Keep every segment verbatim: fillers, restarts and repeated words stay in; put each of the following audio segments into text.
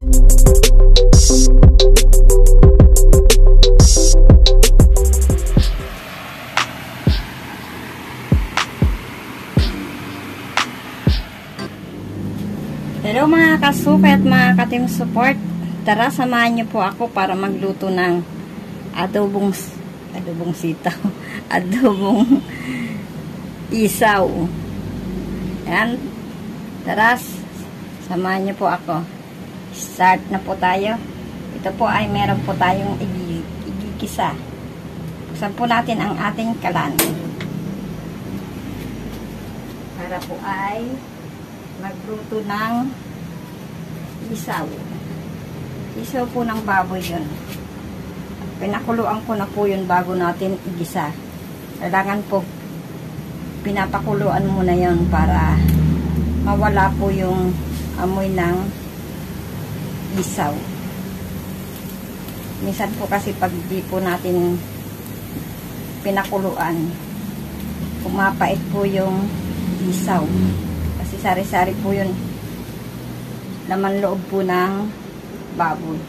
Hello mga kasukay at mga ka-team support. Tara, samahan niyo po ako para magluto ng adobong adobong sitaw. Adobong isaw. Yan. Tara, samahan niyo po ako. Start na po tayo. Ito po ay meron po tayong igigisa. Buksan po natin ang ating kalan. Para po ay magluto ng isaw. Isaw po ng baboy yun. Pinakuluan ko na po yun bago natin igisa. Kailangan po pinapakuluan muna yun para mawala po yung amoy ng isaw. Minsan po kasi pag di po natin pinakuluan, pumapait po yung isaw. Sari-sari po yun. Laman loob po ng baboy.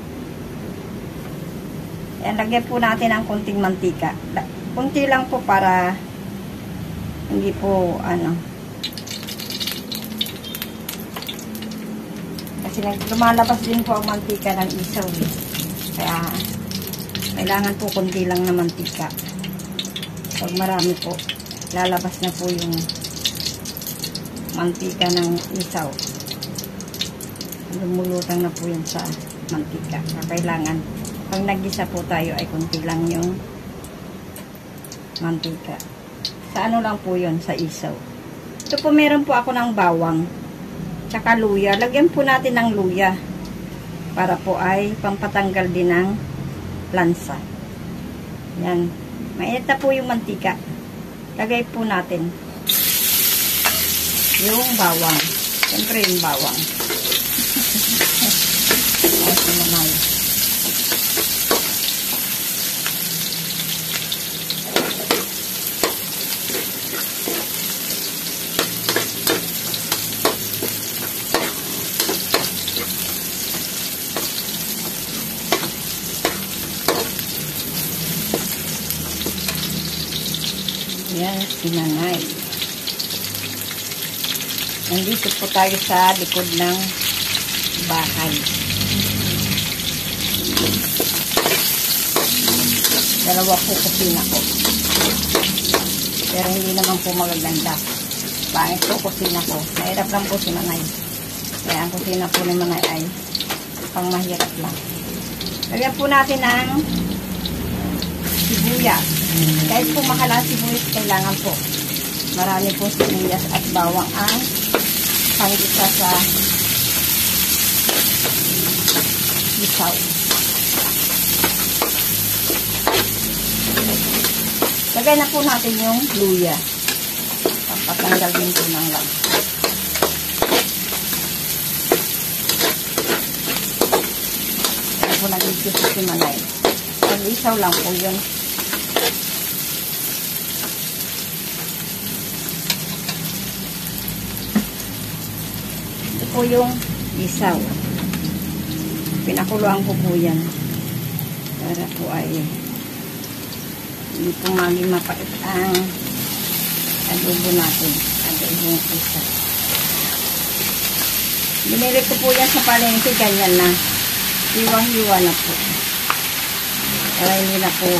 Ayan, lagyan po natin ng kunting mantika. Kunti lang po para hindi po ano. Kasi lumalabas din po ang mantika ng isaw. Kaya kailangan po kunti lang na mantika. Pag marami po, lalabas na po yung mantika ng isaw. Lumulutang na po yun sa mantika. Kailangan, pag nagisa po tayo ay kunti lang yung mantika. Sa ano lang po yun, sa isaw. Ito po meron po ako ng bawang tsaka luya. Lagyan po natin ng luya para po ay pampatanggal din ng lansa. Yan. Mainit na po yung mantika. Lagay po natin yung bawang. Siyempre yung bawang. Ay, sumanay. Yan, sinangay. Nandito po tayo sa likod ng bahay. Dalawa po kusina ko. Pero hindi naman po magaganda. Pangit po kusina ko. Mahirap lang po si Manay. Kaya ang kusina po ni Manay ay pang mahirap lang. Lagyan po natin ng sibuyas. Kahit po mahal ang sibuyas, kailangan po marami po sibuyas at bawang ang panggisa sa isaw. Lagay na po natin yung luya. Pampatanggal din po ng lang. Kaya po nag-igis si Manay. Pag isaw lang po yun. Ito po yung isaw. Pinakuluan ko po yan. Para po ay hindi po maging mapait ang adobo natin. Adobong isaw. Binili ko po yan sa palengke. Ganyan na. Hiwa-hiwa na po. Para hindi na po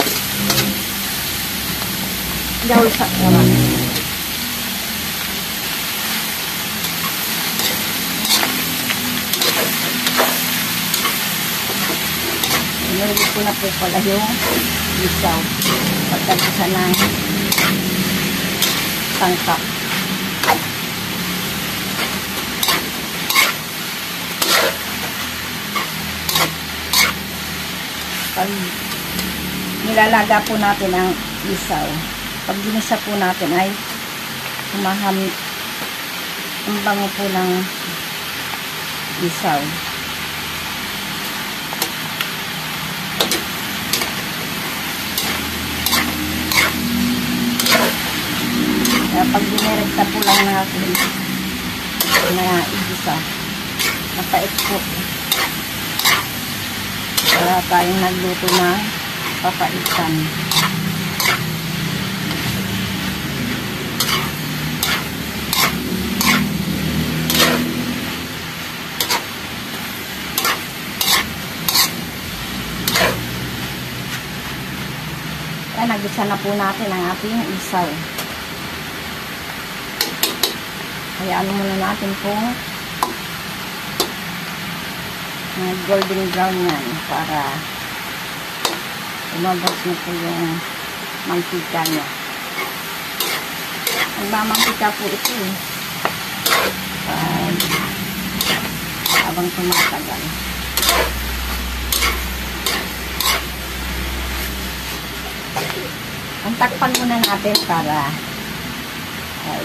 gawin sa kawan. Inulit ko na po pala yung isaw. Pagkagisa ng tangkap. Pag nilalaga po natin ang isaw, pag ginisa po natin ay humaham ang bango po ng isaw. Kaya pag dinirekta po lang natin na igisa, Mapait po. Para tayong nagluto na papaitan. Ayan, nagisa na po natin ang ating isaw. Hayaan muna natin po ng golden brown yan para umabas na po yung mantika niya. Nagmamantika po ito eh. Pag habang tumatagal. Ang takpan muna natin para ay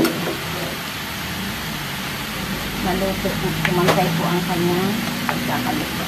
maluto po, kumantay po ang kanyang pagkakaluto.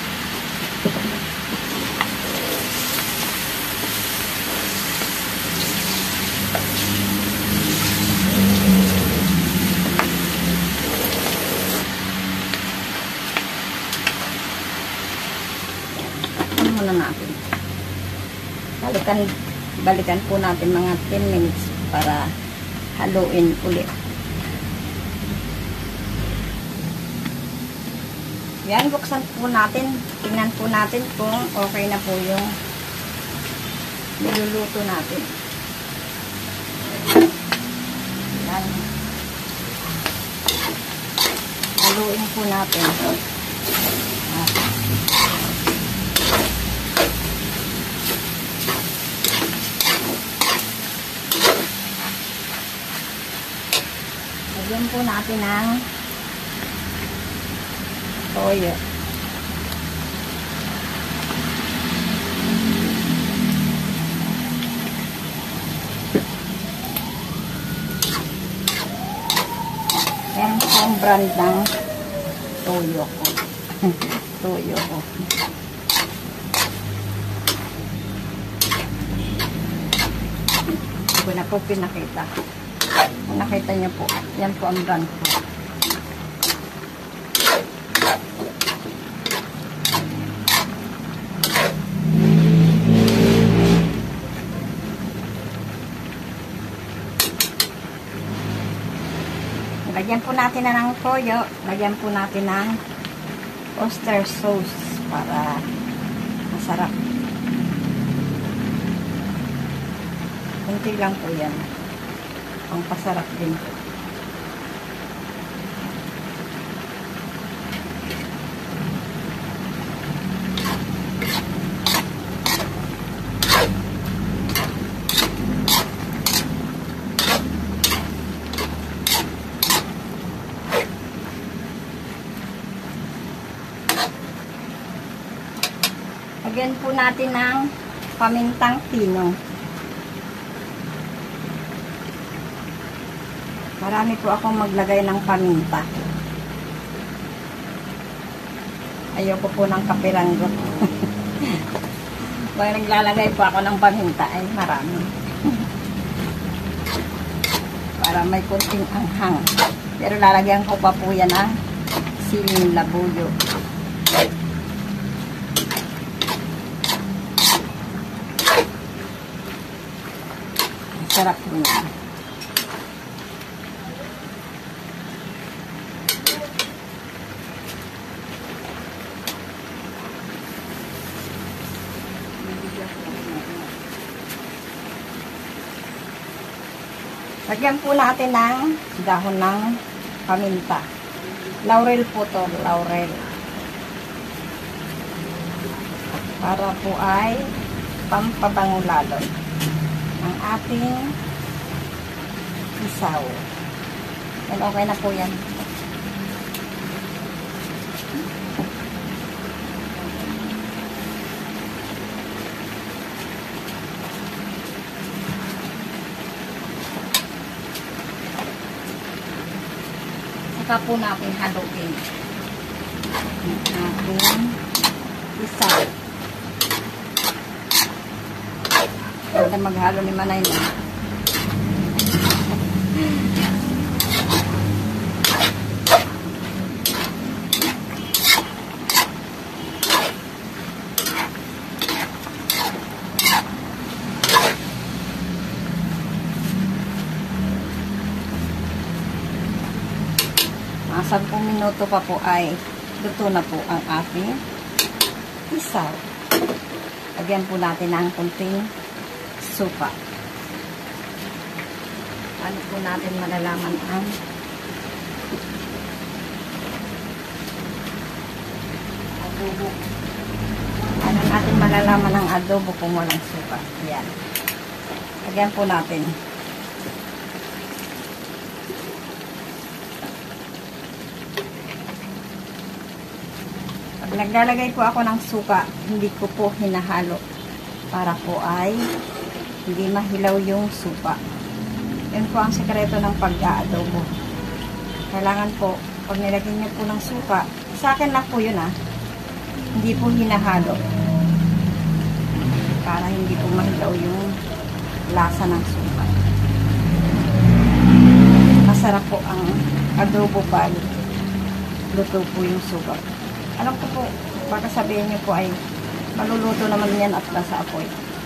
Ano muna natin? Balikan, balikan po natin mga ten minutes para haluin ulit. Yan, buksan po natin. Tingnan po natin kung okay na po yung niluluto natin. Yan. Haluin po natin. Ah. Lagyan po natin ang toyo. Yan po ang brand ng toyo ko. Toyo ko. Hindi ko na po pinakita. Kung nakita niyo po, yan po ang brand ko. Lagyan po natin na ng toyo. Lagyan po natin ng oyster sauce para masarap. Kunti lang po yan. Ang pasarap din po. Lagyan po natin ng pamintang pino. Marami po akong maglagay ng paminta. Ayoko po ng kapiranggot. Pag naglalagay po ako ng paminta, ay marami. Para may kunting anghang. Pero lalagyan ko pa po yan ng siling labuyo. Sarap po yan. Lagyan po natin ng dahon ng paminta. Laurel po to, laurel. Para po ay pampabango lalo ang ating isaw. And okay na po yan. Saka po natin haluin ang ating isaw. Ganda maghalo ni Manay na. sampung minuto pa po ay luto na po ang ating isaw. Lagyan po natin ng kunting suka. Ano po natin malalaman ang adobo. Ano natin malalaman ang adobo kung walang suka. Yan. Lagyan po natin. Pag naglalagay po ako ng suka, hindi ko po hinahalo para po ay hindi mahilaw yung suka. Yun po ang sekreto ng pag-aadobo. Kailangan po, pag nilagay niyo po ng suka, sa akin lang po yun ah, hindi po hinahalo para hindi po mahilaw yung lasa ng suka. Masarap po ang adobo pag luto po yung suka. Alam ko po, baka sabihin niyo po ay maluluto naman yan at nasa apoy.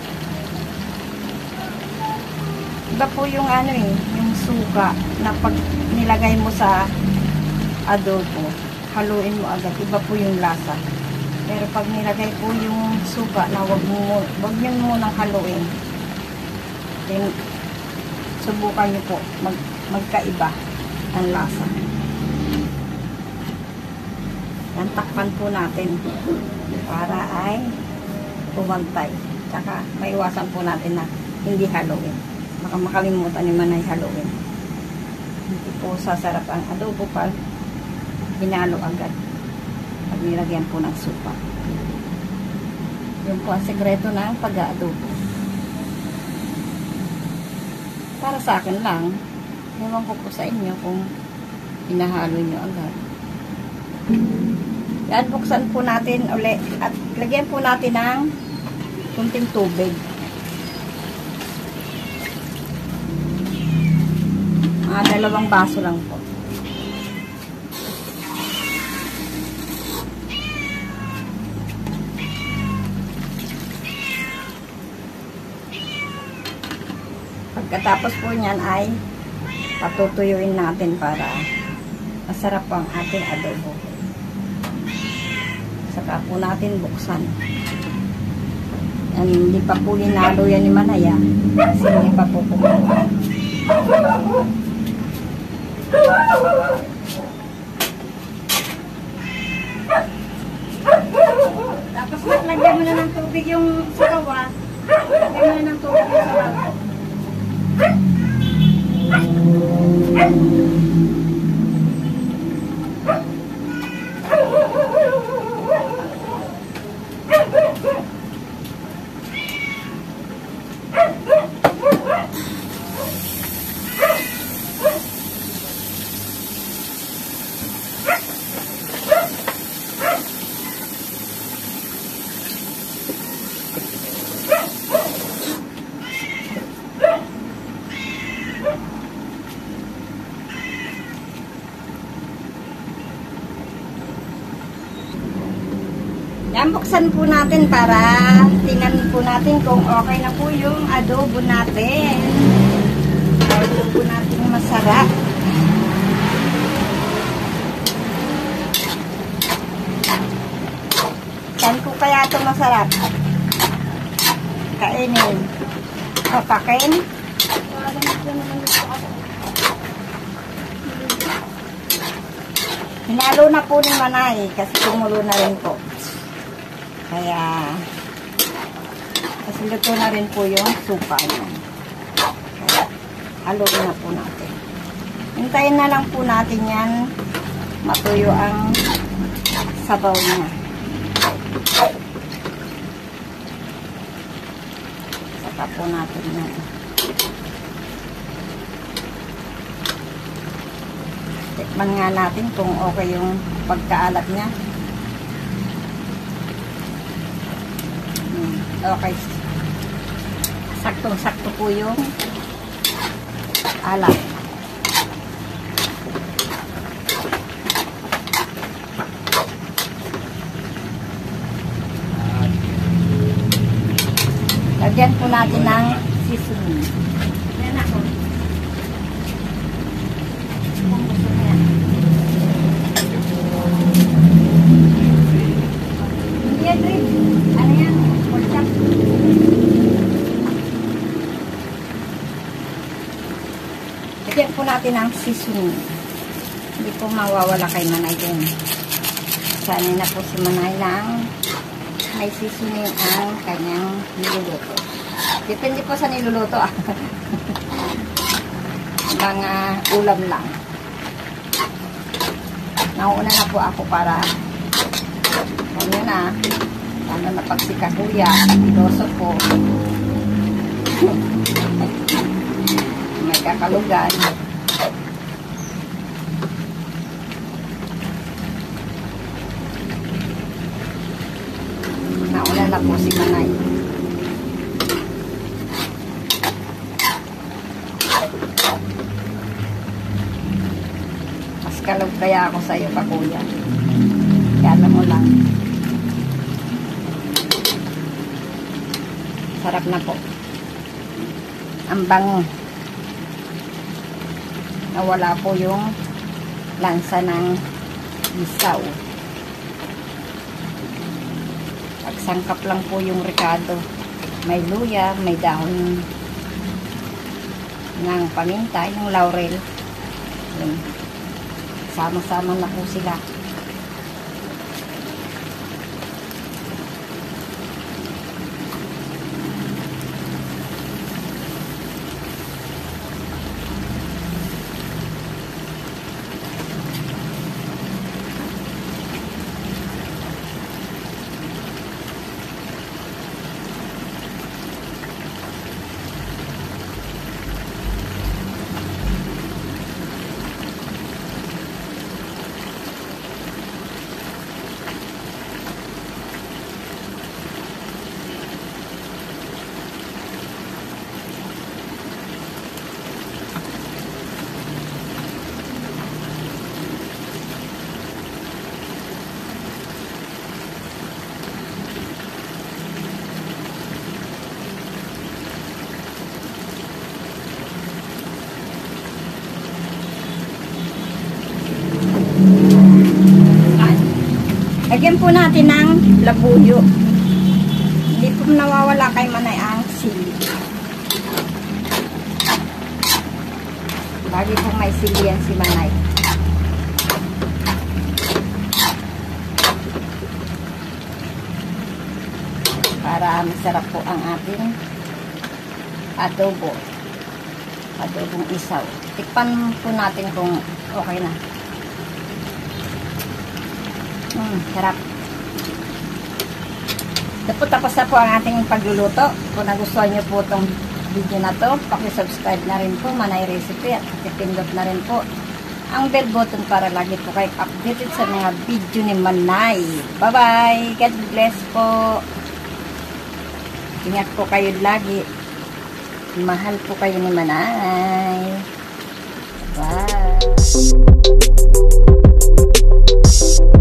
Iba po yung ano eh, yung suka na pag nilagay mo sa adobo, haluin mo agad. Iba po yung lasa. Pero pag nilagay po yung suka na wag mo, wag niyo munang haluin. Then, subukan niyo po mag, magkaiba ang lasa. Yan, takpan po natin para ay pumantay. Tsaka maiwasan po natin na hindi haluin. Baka makalimutan ni manay haluin. Hindi po sasarap ang adobo pag hinalo agad. Pag nilagyan po ng suka. Yun po ang sekreto ng pag-aadobo. Para sa akin lang, ewan ko po sa inyo kung hinahalo nyo agad. Yan, buksan po natin uli at lagyan po natin ng kunting tubig. Mga dalawang baso lang po. Pagkatapos po niyan ay patutuyuin natin para masarap po ang ating adobo. Saka po natin buksan. Yan, hindi pa po linalo yan ni Manaya kasi hindi pa po kumuha. Tapos lagyan mo na ng tubig yung sawa. Lagyan mo na ng tubig yung sawa. Yan, buksan po natin para tingnan po natin kung okay na po yung adobo natin. Adobo po natin masarap. Saan ko kaya ito masarap? Kainin. Papakin. Hinalo na po ni Manay kasi kumulo na rin po. Kaya, kasi luto na rin po yung suka niya. Kaya, haluin na po natin. Hintayin na lang po natin yan matuyo ang sabaw niya. Saka po natin yan. Tikman nga natin kung okay yung pagkaalat niya. Okay. Saktong-sakto po yung alat. Lagyan po natin ng seasoning. Yan ako. Kung gusto niya. natin ang seasoning. Hindi po mawawala kay Manay din. Sanay na po si Manay ng may seasoning ang kanyang niluluto. Depende po sa niluluto ah. Mga ulam lang. Nauna na po ako para ano na, ano na pag si Kakuya, piloso po. May kakalugan. Nauna na po si Manay. Mas kalog kaya ako sa iyo, Kakuya. Kaya alam mo lang. Sarap na po. Ang bango. Nawala po yung lansa ng isaw. Pagsangkap lang po yung ricado. May luya, may dahon ng paminta, yung laurel. Yun. Sama-sama na po sila. Lagyan po natin ng labuyo. Hindi po nawawala kay Manay ang sili. Lagi po may sili yan si Manay. Para masarap po ang ating adobo. Adobong isaw. Tikpan po natin kung okay na. Hmm, sarap. Tapos tapos na po ang ating pagluluto. Kung nagustuhan nyo po itong video na to, paki-subscribe na rin po, Manay Recipe, at pakipindot na rin po ang bell button para lagi po kayo updated sa mga video ni Manay. Bye-bye! God bless po! Ingat po kayo lagi. Mahal po kayo ni Manay. Bye!